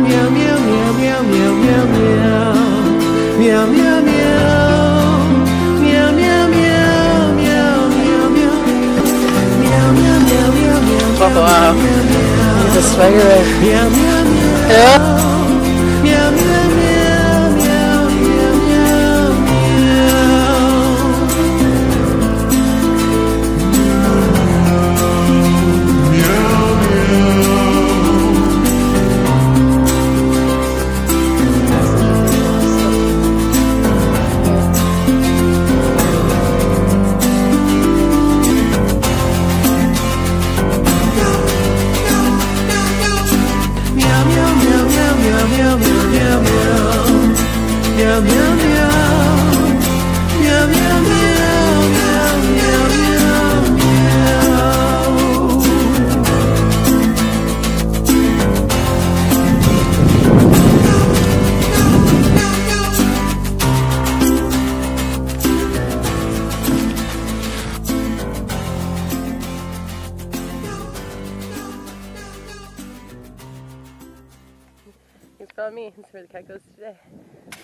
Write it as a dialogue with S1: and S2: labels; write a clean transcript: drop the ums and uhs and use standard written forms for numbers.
S1: Wow, he's a swagger there. Yeah. You follow me, that's where the cat goes today.